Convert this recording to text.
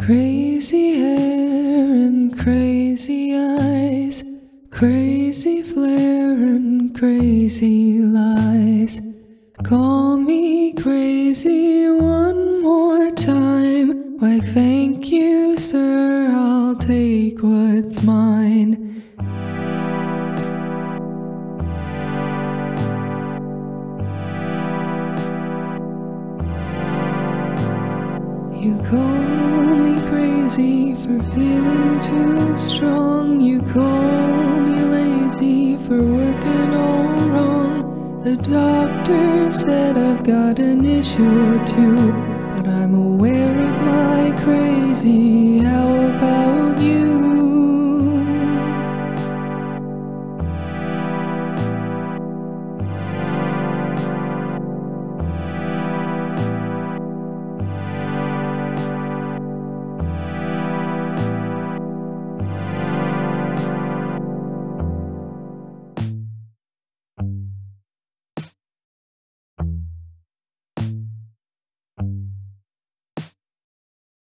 Crazy hair and crazy eyes, crazy flair and crazy lies. Call me crazy one more time. Why thank you, sir, I'll take what's mine. You call me crazy for feeling too strong. You call me lazy for working all wrong. The doctor said I've got an issue or two, but I'm aware of my crazy. How about you?